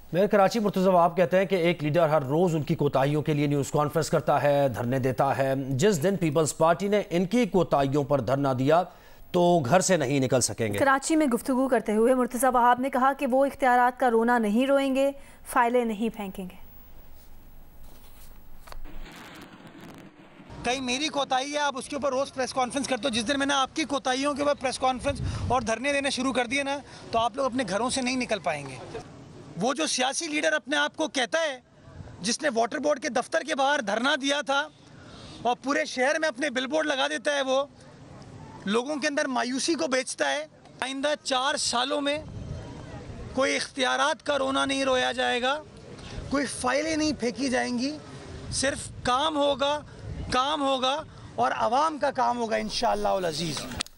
Mayor Karachi Murtaza Wahab कहते हैं कि एक लीडर हर रोज़ उनकी कोताहियों के लिए न्यूज़ कॉन्फ्रेंस करता है, धरने देता है। जिस दिन पीपल्स पार्टी ने इनकी कोताहियों पर धरना दिया तो घर से नहीं निकल सकेंगे। कराची में गुफ्तगू करते हुए मुर्तज़ा वहाब ने कहा कि वो इख्तियारात का रोना नहीं रोएंगे, फाइलें नहीं फेंकेंगे। कहीं मेरी कोताही है, आप उसके ऊपर रोज़ प्रेस कॉन्फ्रेंस करते हो। जिस दिन मैंने आपकी कोताहियों के ऊपर प्रेस कॉन्फ्रेंस और धरने देने शुरू कर दिए ना, तो आप लोग अपने घरों से नहीं निकल पाएंगे। वो जो सियासी लीडर अपने आप को कहता है, जिसने वाटर बोर्ड के दफ्तर के बाहर धरना दिया था और पूरे शहर में अपने बिलबोर्ड लगा देता है, वो लोगों के अंदर मायूसी को बेचता है। आइंदा 4 सालों में कोई इख्तियारात का रोना नहीं रोया जाएगा, कोई फाइलें नहीं फेंकी जाएंगी, सिर्फ काम होगा और आवाम का काम होगा इंशाअल्लाह अल अज़ीज़।